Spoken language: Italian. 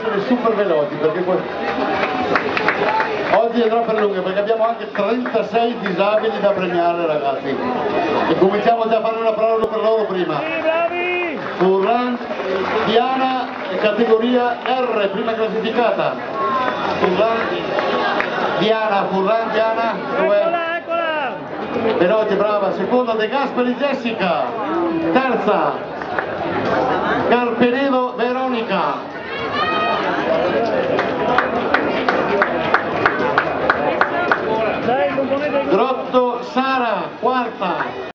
essere super veloci perché poi oggi è troppo lunga perché abbiamo anche 36 disabili da premiare, ragazzi, e cominciamo già a fare una prova per loro prima. Furlan Diana, categoria R, prima classificata. Furlan Diana, dov'è? Veloce, brava. Seconda De Gasperi Jessica. Terza Carpenedo Veronica. Grotto Sara, quarta.